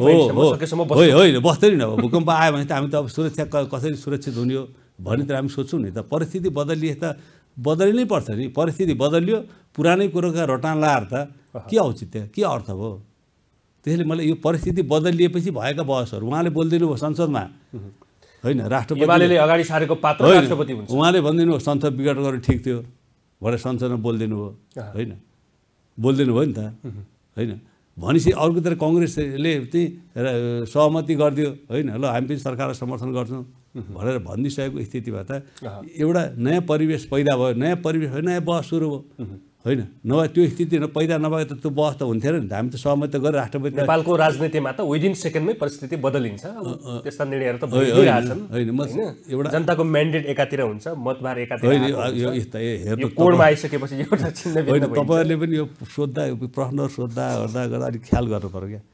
होइन बस्दैन अब भूकम्प आयो भने त हामी त अब सुरक्षा कसरी सुरक्षित हुने हो भन्ने त हामी सोच्छौँ नि त। परिस्थिति बदलिए त बदलिनै पर्छ नि, परिस्थिति बदलियो पुरानै कुरोका रटान लाएर त के औचित्य के अर्थ भयो? त्यसैले मलाई यो परिस्थिति बदलिएपछि भएका बहसहरू उहाँले बोलिदिनु भयो संसदमा होइन, राष्ट्रपतिले अगाडि सारेको पात्र राष्ट्रपति हुन्छ, उहाँले भनिदिनु भयो संसद विघटन गरेर ठिक थियो भनेर संसदमा बोलिदिनु भयो होइन, बोलिदिनु भयो नि त होइन। भनेपछि अर्कोतिर कङ्ग्रेसले चाहिँ सहमति गरिदियो होइन, ल हामी पनि सरकारलाई समर्थन गर्छौँ भनेर भनिदिइसकेको स्थितिमा त एउटा नयाँ परिवेश पैदा भयो, नयाँ परिवेश भयो, नयाँ बहस सुरु भयो होइन। नभए त्यो स्थिति पैदा नभए त त्यो बहस त हुन्थेन नि त। हामी त सहमति त गरेर राष्ट्रपति नेपालको राजनीतिमा त विदिन सेकेन्डमै परिस्थिति बदलिन्छ, त्यस्ता निर्णयहरू त भइरहेछन् होइन। एउटा जनताको म्यान्डेट एकातिर हुन्छ, मतभार एकातिर हेर्नु कोडमा आइसकेपछि एउटा छिन्न होइन। तपाईँहरूले पनि यो सोद्धा प्रश्न सोद्धा गर्दा गर्दा अलिक ख्याल गर्नु पर्यो क्या।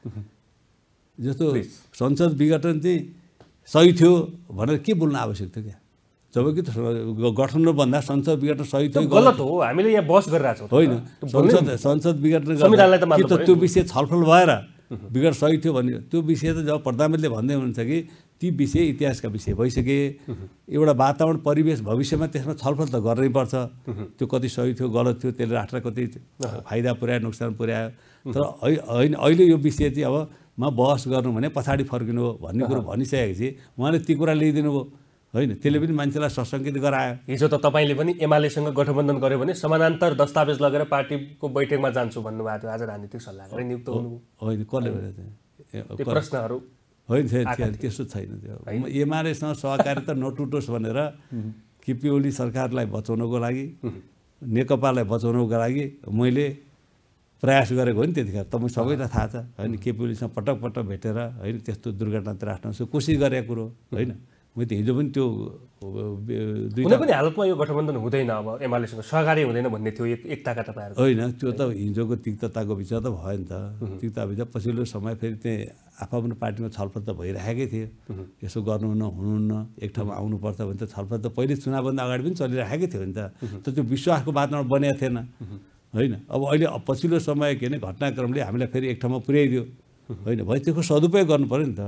जस्तो संसद विघटन चाहिँ सही थियो भनेर के बोल्न आवश्यक थियो क्या? जबकि त गठन भन्दा संसद विघटन सही थियो गलत हो, हामीले यहाँ बहस गरिरहेको छौँ होइन। संसद संसद विघटन त त्यो विषय छलफल भएर विघटन सही थियो भन्ने त्यो विषय त जब प्रधानमन्त्रीले भन्दै हुनुहुन्छ कि ती विषय इतिहासका विषय भइसके, एउटा वातावरण परिवेश भविष्यमा त्यसमा छलफल त गर्नै पर्छ। त्यो कति सही थियो गलत थियो, त्यसले राष्ट्रलाई कति फाइदा पुर्यायो नोक्सान पुर्यायो, तर होइन अहिले यो विषय चाहिँ अब मा बहस गर्नु भने पछाडि फर्किनु हो भन्ने कुरो भनिसकेपछि उहाँले ती कुरा ल्याइदिनु भयो होइन। त्यसले पनि मान्छेलाई सशङ्कित गरायो। हिजो त तपाईँले पनि एमालेसँग गठबन्धन गर्यो भने समानान्तर दस्तावेज लगेर पार्टीको बैठकमा जान्छु भन्नुभएको थियो, आज राजनीतिक सल्लाहकार नियुक्त हुनु होइन। कसले भने त्यो प्रश्नहरू होइन त्यस्तो छैन। त्यो एमालेसँग सहकारिता नटुटोस् भनेर केपी ओली सरकारलाई बचाउनको लागि नेकपालाई बचाउनको लागि मैले प्रयास गरेको हो नि। त्यतिखेर तपाईँ सबैलाई थाहा छ होइन, केपी ओलीसँग पटक पटक भेटेर होइन त्यस्तो दुर्घटना राष्ट्रमा कोसिस गरेको कुरो होइन। मैले त हिजो पनि त्यो कुनै पनि हालतमा यो गठबन्धन हुँदैन, अब एमालेसँग सहकारी हुँदैन भन्ने थियो एकताका तपाईँहरू होइन। त्यो त हिजोको तिक्तताको विषय त भयो नि त। तिक्ता विषय पछिल्लो समय फेरि त्यहाँ आफ्नो पार्टीमा छलफल त भइरहेकै थियो, यसो गर्नुहुन्न हुनुहुन्न एक ठाउँमा आउनुपर्छ भने त छलफल त पहिले चुनावभन्दा अगाडि पनि चलिरहेकै थियो नि त। त त्यो विश्वासको वातावरण बनेको थिएन होइन। अब अहिले पछिल्लो समय के अरे घटनाक्रमले हामीलाई फेरि एक ठाउँमा पुर्याइदियो होइन। भए त्यसको सदुपयोग गर्नु पऱ्यो नि त।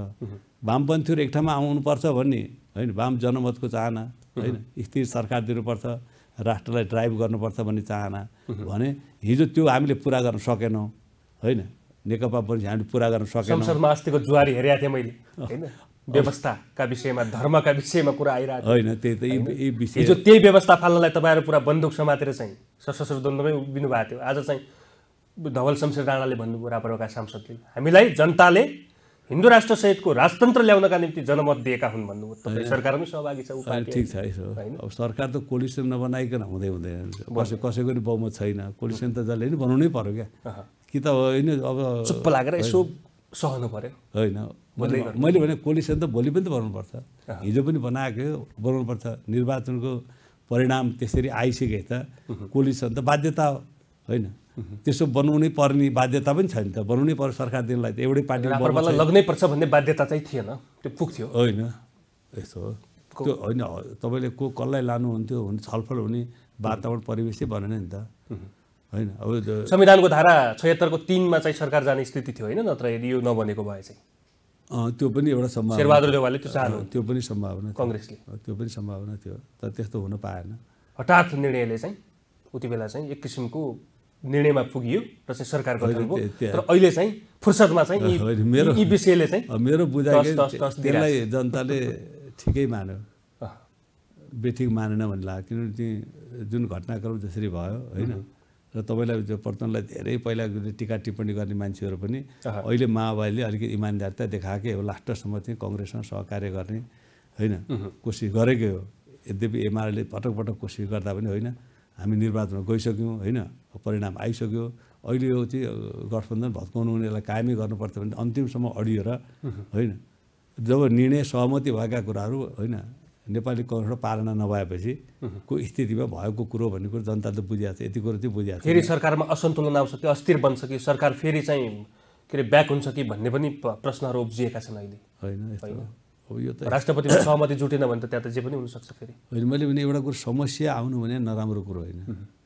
वामपन्थीहरू एक ठाउँमा आउनुपर्छ भन्ने होइन, वाम जनमतको चाहना होइन, स्थिर सरकार दिनुपर्छ, राष्ट्रलाई ड्राइभ गर्नुपर्छ भन्ने चाहना भने हिजो त्यो हामीले पुरा गर्न सकेनौँ होइन नेकपा पनि हामीले पुरा गर्न सकेनौँ संसदमा अस्तिको जुवारी हेरेको थिएँ मैले होइन व्यवस्थाका विषयमा धर्मका विषयमा कुरा आइरहेको होइन त्यही त यी विषय हिजो त्यही व्यवस्था फाल्नलाई तपाईँहरू पुरा बन्दुक समातेर चाहिँ सशस्त्र द्वन्द्वमै उभिनु भएको थियो आज चाहिँ धवल शमशेर राणाले भन्नुभयो राप्रपाका सांसदले हामीलाई जनताले हिन्दू राष्ट्र सहितको राजतन्त्र ल्याउनका निम्ति जनमत दिएका हुन् भन्नुभयो तपाईँ सरकारमै सहभागी छ ठिक छ यसो अब सरकार त कोलिसन नबनाइकन हुँदै हुँदैन कसै कसैको नि बहुमत छैन कोलिसन त जसले नि बनाउनै पर्यो क्या कि त होइन अब चुप्प लागेर यसो सहनु पर्यो होइन मैले भने कोलिसन त भोलि पनि त बनाउनुपर्छ हिजो पनि बनाएको बनाउनुपर्छ निर्वाचनको परिणाम त्यसरी आइसके त कोलिसन त बाध्यता हो होइन त्यसो बनाउनै पर्ने बाध्यता पनि छैन त बनाउनै पर्यो सरकार दिनलाई त एउटै पार्टीलाई लग्नै पर्छ भन्ने बाध्यता चाहिँ थिएन त्यो पुग्थ्यो होइन यस्तो हो त्यो होइन तपाईँले को कसलाई लानुहुन्थ्यो हुने छलफल हुने वातावरण परिवेशै बनेन नि त होइन अब संविधानको धारा छयत्तरको तीनमा चाहिँ सरकार जाने स्थिति थियो होइन नत्र यदि यो नबनेको भए चाहिँ त्यो पनि एउटा सम्भावना शेरबहादुर देउवाले त्यो चाहनु त्यो पनि सम्भावना काङ्ग्रेसले त्यो पनि सम्भावना थियो तर त्यस्तो हुन पाएन हठात निर्णयले चाहिँ उति बेला चाहिँ एक किसिमको निर्णयमा पुगियो र चाहिँ सरकार गठन भयो तर अहिले चाहिँ फुर्सदमा चाहिँ मेरो यी विषयले चाहिँ मेरो बुझाइ त्यसलाई जनताले ठिकै मान्यो बेठिक मानेन भन्ने लाग्यो किनभने त्यो जुन घटनाक्रम जसरी भयो होइन र तपाईँलाई जो प्रचण्डलाई धेरै पहिला टिका टिप्पणी गर्ने मान्छेहरू पनि अहिले माओवादीले अलिकति इमान्दारिता देखाएकै हो लास्टसम्म चाहिँ कङ्ग्रेससँग सहकार्य गर्ने होइन कोसिस गरेकै हो यद्यपि एमाले पटक पटक कोसिस गर्दा पनि होइन हामी निर्वाचनमा गइसक्यौँ होइन परिणाम आइसक्यो अहिले यो चाहिँ गठबन्धन भत्काउनु उनीहरूलाई कायमै गर्नुपर्छ भने अन्तिमसम्म अडियो र होइन जब निर्णय सहमति भएका कुराहरू होइन नेपाली कङ्ग्रेसबाट पालना नभएपछि को स्थितिमा भएको कुरो भन्ने कुरो जनताले बुझिएको छ यति कुरो चाहिँ बुझिएको छ फेरि सरकारमा असन्तुलन आउँछ कि अस्थिर बन्छ कि सरकार फेरि चाहिँ के अरे ब्याक हुन्छ कि भन्ने पनि प्रश्नहरू उब्जिएका छन् अहिले होइन अब यो त राष्ट्रपतिको सहमति जुटेन भने त त्यहाँ त जे पनि हुनसक्छ फेरि होइन मैले भने एउटा कुरो समस्या आउनु भने नराम्रो कुरो होइन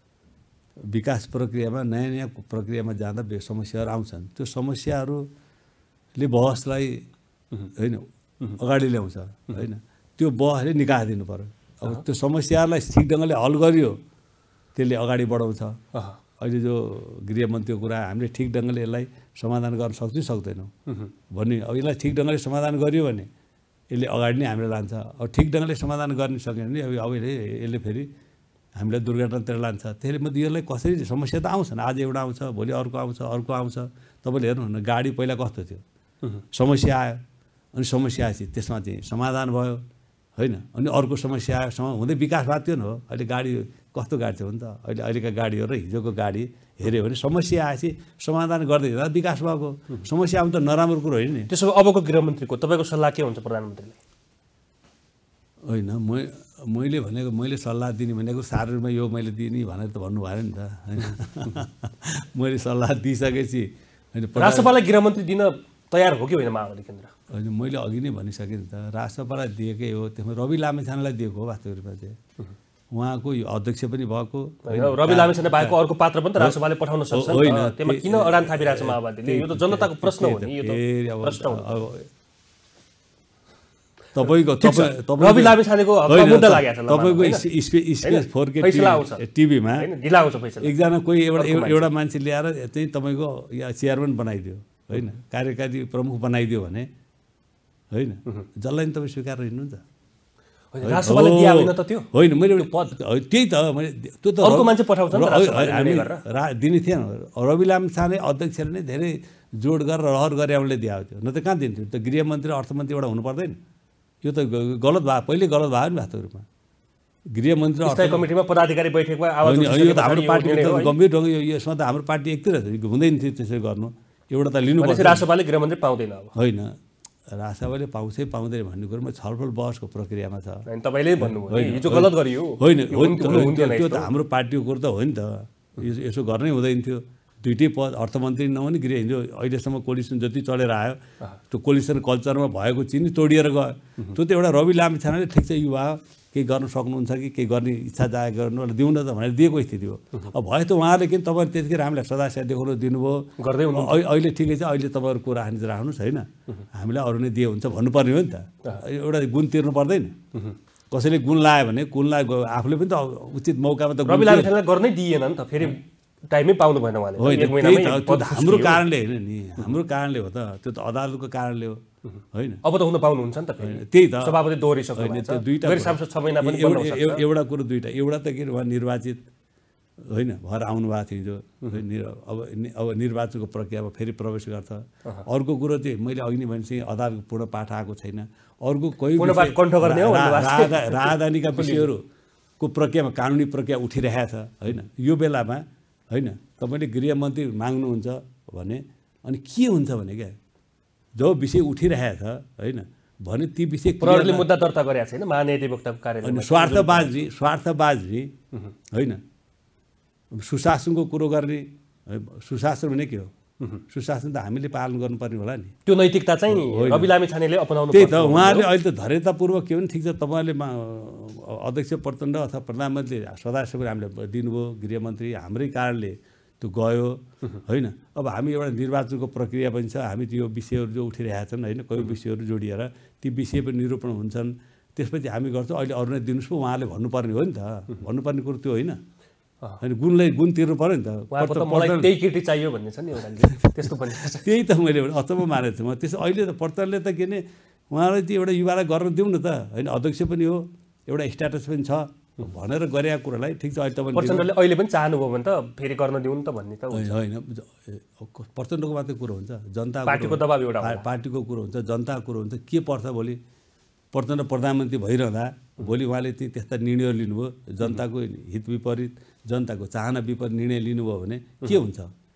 विकास प्रक्रियामा नयाँ नयाँ प्रक्रियामा जाँदा समस्याहरू आउँछन् त्यो समस्याहरूले बहसलाई होइन अगाडि ल्याउँछ होइन त्यो बहसले निकास दिनु पर्यो अब त्यो समस्याहरूलाई ठिक ढङ्गले हल गरियो त्यसले अगाडि बढाउँछ अहिले जो गृहमन्त्रीको कुरा हामीले ठिक ढङ्गले यसलाई समाधान गर्न सक्छौँ सक्दैनौँ भन्ने अब यसलाई ठिक ढङ्गले समाधान गरियो भने यसले अगाडि नै हामीलाई लान्छ अब ठिक ढङ्गले समाधान गर्न सक्यो भने अब अब यसले फेरि हामीलाई दुर्घटनातिर लान्छ त्यसले म यसलाई कसरी समस्या त आउँछ आज एउटा आउँछ भोलि अर्को आउँछ अर्को आउँछ तपाईँले हेर्नु न गाडी पहिला कस्तो थियो समस्या आयो अनि समस्या आएपछि त्यसमा चाहिँ समाधान भयो होइन अनि अर्को समस्या आयो सम हुँदै विकास भएको थियो नि हो अहिले गाडी कस्तो गाडी थियो नि त अहिले अहिलेका गाडीहरू र हिजोको गाडी हेऱ्यो भने समस्या आएपछि समाधान गर्दै जाँदा विकास भएको समस्या आउनु त नराम्रो कुरो होइन नि त्यसो अबको गृहमन्त्रीको तपाईँको सल्लाह के हुन्छ प्रधानमन्त्रीलाई होइन म मैले भनेको मैले सल्लाह दिने भनेको सारूमा यो मैले दिने भनेर त भन्नु भएन नि त होइन मैले सल्लाह दिइसकेपछि होइन राष्ट्रपालाई गृहमन्त्री दिन तयार हो कि होइन माओवादी केन्द्र होइन मैले अघि नै भनिसकेँ नि त राष्ट्रपालाई दिएकै हो त्यसमा रवि लामिछानेलाई दिएको हो वास्तविक रूपमा चाहिँ उहाँको यो अध्यक्ष पनि भएको रवि लामिछाने बाहेक अर्को पात्र पनि त राष्ट्रपालले पठाउन सक्छ होइन त्यसमा किन अडान थापिरहेको छ माओवादीले यो त जनताको प्रश्न हो नि यो त प्रश्न हो तपाईँको रवि लामिछानेको मुद्दा लागेको छ तपाईँको स्पेस फोर के टिभीमा ढिला आउँछ पैसा एकजना कोही एउटा एउटा मान्छे ल्याएर चाहिँ तपाईँको या चेयरम्यान बनाइदियो होइन कार्यकारी प्रमुख बनाइदियो भने होइन जसलाई नि तपाईँ स्वीकार हिँड्नु नि त होइन मैले त्यही त मैले त्यो त अर्को मान्छे पठाउँछ हामी रा दिने थिएन रवि लामिछाने अध्यक्षले नै धेरै जोड गरेर रहर गरे उसले दिएको थियो न त कहाँ दिन्थ्यो त गृहमन्त्री अर्थमन्त्री एउटा हुनु पर्दैन यो त गलत भयो पहिले गलत भयो नि वास्तविक रूपमा गृहमन्त्री स्थायी कमिटीमा पदाधिकारी बैठकमा आवाज यो त हाम्रो पार्टीको गम्भीर ढङ्ग यसमा त हाम्रो पार्टी एकतिर हुँदैन थियो त्यसरी गर्नु एउटा त लिनुपर्छ राष्ट्रपालले गृहमन्त्री पाउँदैन अब होइन राष्ट्रपालले पाउँछै पाउँदैन भन्ने कुरोमा छलफल बहसको प्रक्रियामा छ तपाईँले भन्नुभयो हिजो गलत गरियो होइन त्यो त हाम्रो पार्टीको कुरो त हो नि त यसो गर्नै हुँदैन थियो दुइटै पद अर्थमन्त्री नहुने गृह हिजो अहिलेसम्म कोलिसन जति चलेर आयो त्यो कोलिसन कल्चरमा भएको चिज नि तोडिएर गयो त्यो त एउटा रवि लामिछानेले ठिक छ युवा केही गर्न सक्नुहुन्छ कि केही गर्ने इच्छा जाहेर गर्नु दिउँ न त भनेर दिएको स्थिति हो अब भयो त उहाँले किन तपाईँले त्यतिखेर हामीलाई सदास्या देखाउनु दिनुभयो गर्दै अहिले ठिकै छ अहिले तपाईँहरूको राख्ने राख्नुहोस् होइन हामीलाई अरू नै दिए हुन्छ भन्नुपर्ने हो नि त एउटा गुण तिर्नु पर्दैन कसैले गुण लायो भने गुणलाई आफूले पनि त उचित मौकामा त रवि लामिछानेलाई गर्नै दिएन नि त फेरि टाइमै पाउनु भएन उहाँले एक महिनामै हाम्रो कारणले होइन नि हाम्रो कारणले हो त त्यो त अदालतको कारणले हो होइन अब त हुन पाउनुहुन्छ नि त त्यही त सभापति दोहोरिसक्नु होइन त्यो दुईटा सांसद छ महिना पनि बन्न सक्छ एउटा कुरो दुईटा एउटा त के उहाँ निर्वाचित होइन भएर आउनु भएको थियो जो अब अब निर्वाचनको प्रक्रियामा फेरि प्रवेश गर्छ अर्को कुरो चाहिँ मैले अघि नै भनेपछि अदालतको पूर्ण पाठ आएको छैन अर्को कोही राजधानीका विषयहरूको प्रक्रियामा कानुनी प्रक्रिया उठिरहेको छ होइन यो बेलामा होइन तपाईँले गृहमन्त्री माग्नुहुन्छ भने अनि के हुन्छ भने क्या जो विषय उठिरहेको छ होइन भने ती विषय प्रहरीले मुद्दा दर्ता गरेको छैन महाधिवक्ताको कार्यालयमा स्वार्थबाजी स्वार्थबाजी होइन सुशासनको कुरो गर्ने सुशासन भने के हो सुशासन त हामीले पालन गर्नुपर्ने होला नि त्यो नैतिकता चाहिँ रवि लामिछानेले अपनाउनु त्यही त उहाँहरूले अहिले त धैर्यतापूर्वक के भने ठिक छ तपाईँले अध्यक्ष प्रचण्ड अथवा प्रधानमन्त्री सदाशिव हामीले दिनुभयो गृहमन्त्री हाम्रै कारणले त्यो गयो होइन अब हामी एउटा निर्वाचनको प्रक्रिया पनि छ हामी त्यो विषयहरू जो उठिरहेका छन् होइन कोही विषयहरू जोडिएर ती विषय पनि निरूपण हुन्छन् त्यसपछि हामी गर्छौँ अहिले अरू नै दिनुहोस् पो उहाँले भन्नुपर्ने हो नि त भन्नुपर्ने कुरो त्यो होइन होइन गुणलाई गुण तिर्नु पऱ्यो नि त मलाई त्यही केटी चाहियो भन्ने छ नि एउटा त्यस्तो पनि त्यही त मैले अचम्म मानेको छु म त्यसो अहिले त प्रचण्डले त के भने उहाँलाई चाहिँ एउटा युवालाई गर्न दिउँ न त होइन अध्यक्ष पनि हो एउटा स्ट्याटस पनि छ भनेर गरेको कुरालाई ठिक छ अहिले तपाईँ प्रचण्डले अहिले पनि चाहनुभयो भने त फेरि गर्न दिउँ नि त भन्ने त होइन प्रचण्डको मात्रै कुरो हुन्छ जनता पार्टीको दबाब एउटा पार्टीको कुरो हुन्छ जनताको कुरो हुन्छ के पर्छ भोलि प्रचण्ड प्रधानमन्त्री भइरहँदा भोलि उहाँले चाहिँ त्यस्ता निर्णयहरू लिनुभयो जनताको हित विपरीत जनताको चाहना विपरीत निर्णय लिनुभयो भने के हुन्छ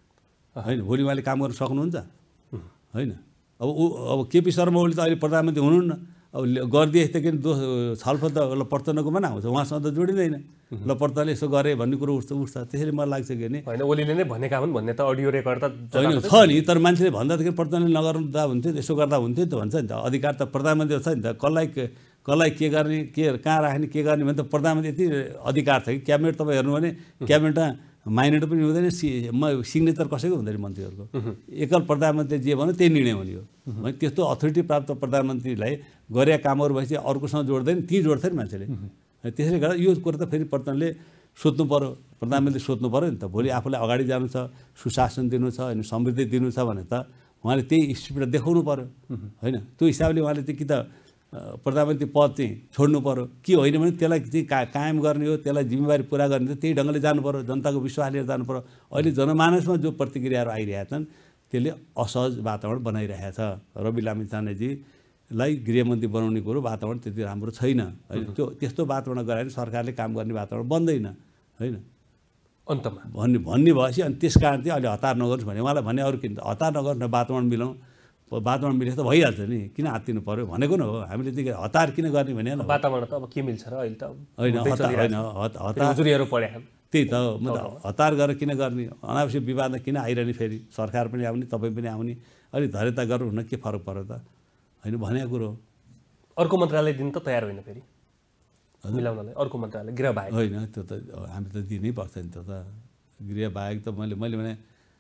होइन भोलि उहाँले काम गर्न सक्नुहुन्छ होइन अब ऊ अब केपी शर्मा ओली त अहिले प्रधानमन्त्री हुनुहुन्न अब गरिदिए त के दो छलफल त ल प्रचण्डकोमा नै आउँछ उहाँसँग त जोडिँदैन ल प्रचण्डले यसो गरे भन्ने कुरो उठ्छ उठ्छ त्यसरी मलाई लाग्छ कि नि होइन ओलीले नै भनेका हुन् भन्ने त अडियो रेकर्ड त होइन छ नि तर मान्छेले भन्दाखेरि प्रचण्डले नगर्दा हुन्थ्यो यसो गर्दा हुन्थ्यो नि त भन्छ नि त अधिकार त प्रधानमन्त्री छ नि त कसलाई कसलाई के गर्ने के कहाँ राख्ने के गर्ने भने त प्रधानमन्त्री यति अधिकार छ कि क्याबिनेट तपाईँ हेर्नु भने क्याबिनेटमा माइनोरिटी पनि हुँदैन सि म सिग्नेचर कसैको हुँदैन मन्त्रीहरूको एकल प्रधानमन्त्री जे भन्यो त्यही निर्णय हुने हो त्यस्तो अथोरिटी प्राप्त प्रधानमन्त्रीलाई गरेका कामहरू भएपछि अर्कोसँग जोड्दैन ती जोड्छ नि मान्छेले त्यसैले गर्दा यो कुरो त फेरि प्रचण्डले सोध्नु पऱ्यो प्रधानमन्त्री सोध्नु पऱ्यो नि त भोलि आफूलाई अगाडि जानु छ सुशासन दिनु छ होइन समृद्धि दिनु छ भने त उहाँले त्यही स्पिड देखाउनु पऱ्यो होइन त्यो हिसाबले उहाँले चाहिँ कि त प्रधानमन्त्री पद चाहिँ छोड्नु पऱ्यो के होइन भने त्यसलाई चाहिँ का कायम गर्ने हो त्यसलाई जिम्मेवारी पुरा गर्ने त त्यही ढङ्गले जानु पऱ्यो जनताको विश्वास लिएर जानु पऱ्यो अहिले जनमानसमा जो प्रतिक्रियाहरू आइरहेका छन् त्यसले असहज वातावरण बनाइरहेको छ रवि लामिछानेजीलाई गृहमन्त्री बनाउने कुरो वातावरण त्यति राम्रो छैन होइन त्यो त्यस्तो वातावरण गराएर सरकारले काम गर्ने वातावरण बन्दैन होइन अन्तमा भन्ने भन्ने भएपछि अनि त्यस कारण चाहिँ अहिले हतार नगर्नुहोस् भने उहाँलाई भने अरू किन हतार नगर्नुहोस् वातावरण मिलाउँ वातावरण मिलेर त भइहाल्छ नि किन हात्तिनु पऱ्यो भनेको न हो हामीले चाहिँ हतार किन गर्ने भने वातावरण त अब के मिल्छ र अहिले त होइन होइन हतार पढे त्यही त म त हतार गरेर किन गर्ने अनावश्यक विवादमा किन आइरहने फेरि सरकार पनि आउने तपाईँ पनि आउने अलिक धैर्यता गर्नु हुन के फरक पर्यो त होइन भनेको कुरो अर्को मन्त्रालय दिन त तयार होइन फेरि मिलाउनलाई अर्को मन्त्रालय गृह बाहेक होइन त्यो त हामी त दिनै पर्छ नि त त गृह बाहेक त मैले मैले भने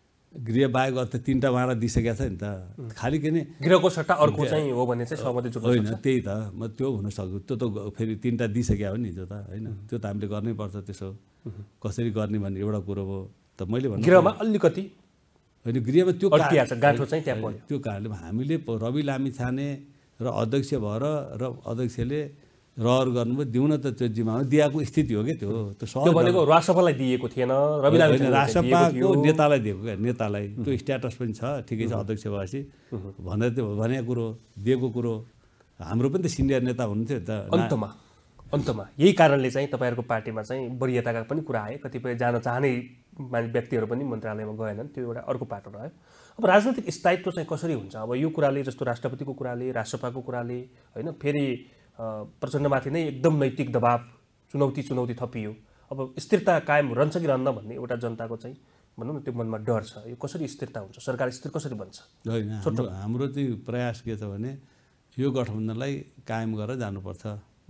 गृह बाहेक त तिनवटा उहाँलाई दिइसकेको छ नि त खालि के नि गृहको सट्टा अर्को चाहिँ हो भने चाहिँ सहमति जुट्नु होइन त्यही त म त्यो हुनसक्यो त्यो त फेरि तिनवटा दिइसक्यो हो नि त्यो त होइन त्यो त हामीले गर्नै पर्छ त्यसो कसरी गर्ने भन्ने एउटा कुरो हो त मैले भन्नु गृहमा अलिकति होइन गृहमा त्यो गाँठो चाहिँ त्यहाँ पर्यो त्यो कारणले हामीले रवि लामिछाने र अध्यक्ष भएर र अध्यक्षले रहर गर्नुभयो दिउन त त्यो जिम्मामा दिएको स्थिति हो क्या त्यो त्यो भनेको राष्ट्रपालाई दिएको थिएन रवि लामिछाने राष्ट्रपाको नेतालाई दिएको क्या नेतालाई त्यो स्ट्याटस पनि छ ठिकै छ अध्यक्ष भएपछि भनेर त्यो भनेको कुरो दिएको कुरो हाम्रो पनि त सिनियर नेता हुनुहुन्थ्यो नि त अन्तमा अन्तमा यही कारणले चाहिँ तपाईँहरूको पार्टीमा चाहिँ वरियताका पनि कुरा आए कतिपय जान चाहने व्यक्तिहरू पनि मन्त्रालयमा गएनन् त्यो एउटा अर्को पाटो रह्यो अब राजनैतिक स्थायित्व चाहिँ कसरी हुन्छ अब यो कुराले जस्तो राष्ट्रपतिको कुराले राष्ट्रपाको कुराले होइन फेरि प्रचण्डमाथि नै एकदम नैतिक दबाब चुनौती चुनौती थपियो अब स्थिरता कायम रहन्छ कि रहन्न भन्ने एउटा जनताको चाहिँ भनौँ न त्यो मनमा डर छ यो कसरी स्थिरता हुन्छ सरकार स्थिर कसरी बन्छ होइन हाम्रो चाहिँ प्रयास के छ भने यो गठबन्धनलाई कायम गरेर जानुपर्छ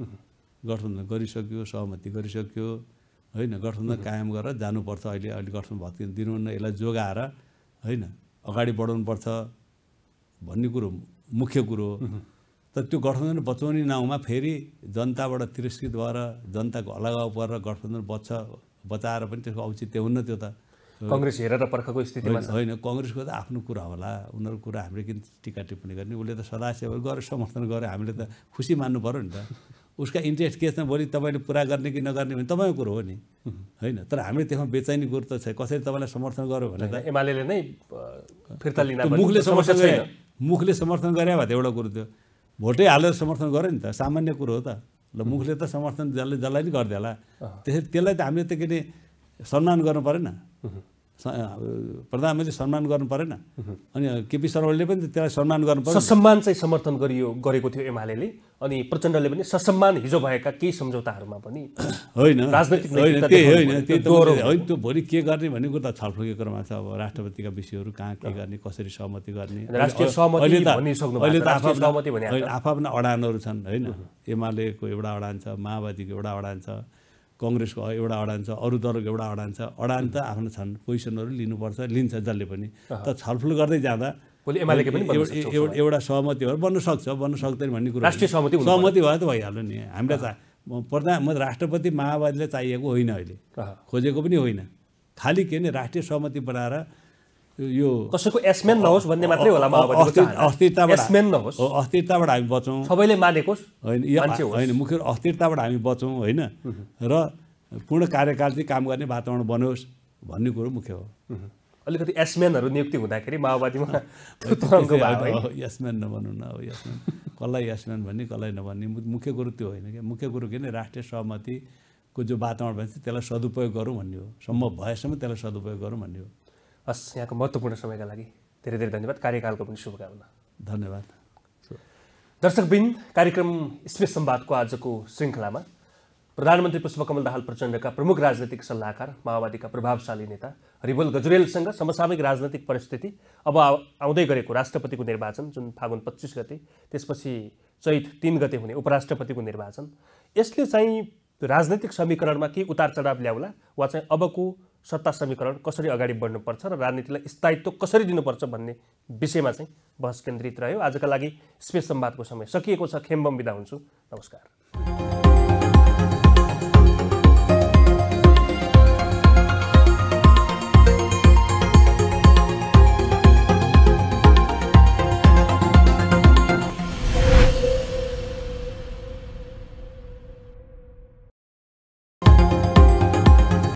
गठबन्धन गरिसक्यो सहमति गरिसक्यो होइन गठबन्धन कायम गरेर जानुपर्छ अहिले अहिले गठबन्धन भत्किन दिनुहुन्न यसलाई जोगाएर होइन अगाडि बढाउनुपर्छ भन्ने कुरो मुख्य कुरो तर त्यो गठबन्धन बचाउने नाउँमा फेरि जनताबाट तिरस्कृत भएर जनताको अलगाव परेर गठबन्धन बच्छ बचाएर पनि त्यसको औचित्य हुन्न त्यो त कङ्ग्रेस हेरेर पर्खको स्थितिमा छ होइन कङ्ग्रेसको त आफ्नो कुरा होला उनीहरूको कुरा हामीले किन टिका टिप्पणी गर्ने उसले त सदासेवा गरेर समर्थन गरे हामीले त खुसी मान्नु पर्यो नि त उसका इन्ट्रेस्ट के छ भोलि तपाईँले पुरा गर्ने कि नगर्ने भने तपाईँको कुरो हो नि होइन तर हामीले त्यसमा बेचाइने कुरो त छ कसरी तपाईँलाई समर्थन गर्यो भने त एमाले नै फिर्ता लिन मुखले समर्थन गरे मुखले समर्थन गरे भए त एउटा कुरो थियो भोटै हालेर समर्थन गर्यो नि त सामान्य कुरो हो त ल मुखले त समर्थन जसले जसलाई नि गरिदिएला त्यसरी त्यसलाई त हामीले त के अरे सम्मान गर्नु परेन प्रधानमन्त्री सम्मान गर्नु परेन अनि केपी शर्माले पनि त्यसलाई सम्मान गर्नु पर्यो ससम्मान चाहिँ समर्थन गरियो गरेको थियो एमाले अनि प्रचण्डले पनि ससम्मान हिजो भएका केही सम्झौताहरूमा पनि होइन राजनीतिक होइन त्यही होइन त्यही होइन त्यो भोलि के गर्ने भन्ने कुरा त छलफलको क्रममा छ अब राष्ट्रपतिका विषयहरू कहाँ के गर्ने कसरी सहमति गर्ने राष्ट्रिय सहमति भनिसक्नु अहिले त सहमति भने आफ्ना अडानहरू छन् होइन एमालेको एउटा अडान छ माओवादीको एउटा अडान छ कङ्ग्रेसको एउटा अडान छ अरू दलको एउटा अडान छ अडान त आफ्नो छन् पोजिसनहरू लिनुपर्छ लिन्छ जसले पनि त छलफल गर्दै जाँदा एउटा सहमतिहरू बन्न सक्छ बन्न सक्दैन भन्ने कुरो राष्ट्रिय सहमति सहमति भयो त भइहाल्यो नि हामीलाई त प्रधान म राष्ट्रपति माओवादीलाई चाहिएको होइन अहिले खोजेको पनि होइन खालि के नि राष्ट्रिय सहमति बनाएर यो कसैको एसमेन नहोस् भन्ने मात्रै होला माओवादीको अस्थिरताबाट एसमेन नहोस् अस्थिरताबाट हामी बचौँ सबैले मानेकोस् होइन होइन मुख्य अस्थिरताबाट हामी बचौँ होइन र पूर्ण कार्यकाल चाहिँ काम गर्ने वातावरण बनोस् भन्ने कुरो मुख्य हो अलिकति एसमेनहरू नियुक्ति हुँदाखेरि माओवादीमा यसम्यान नबन्नु न अब यसम्यान कसलाई यसम्यान भन्ने कसलाई नभन्ने मुख्य कुरो त्यो होइन क्या मुख्य कुरो के भने राष्ट्रिय सहमतिको जो वातावरण भन्छ त्यसलाई सदुपयोग गरौँ भन्ने हो सम्भव भएसम्म त्यसलाई सदुपयोग गरौँ भन्ने हो हस् यहाँको महत्त्वपूर्ण समयका लागि धेरै धेरै धन्यवाद कार्यकालको पनि शुभकामना धन्यवाद दर्शकवृन्द कार्यक्रम स्पेस संवादको आजको श्रृङ्खलामा प्रधानमन्त्री पुष्पकमल दाहाल प्रचण्डका प्रमुख राजनैतिक सल्लाहकार माओवादीका प्रभावशाली नेता हरिबोल गजुरेलसँग समसामयिक राजनैतिक परिस्थिति अब आउँदै गरेको राष्ट्रपतिको निर्वाचन जुन फागुन पच्चिस गते त्यसपछि चैत तीन गते हुने उपराष्ट्रपतिको निर्वाचन यसले चाहिँ राजनैतिक समीकरणमा के उतार चढाव ल्याउला वा चाहिँ अबको सत्ता समीकरण कसरी अगाडि बढ्नुपर्छ र राजनीतिलाई स्थायित्व कसरी दिनुपर्छ भन्ने विषयमा चाहिँ बहस केन्द्रित रह्यो आजका लागि स्पेस संवादको समय सकिएको छ खेम्बम बिदा हुन्छु नमस्कार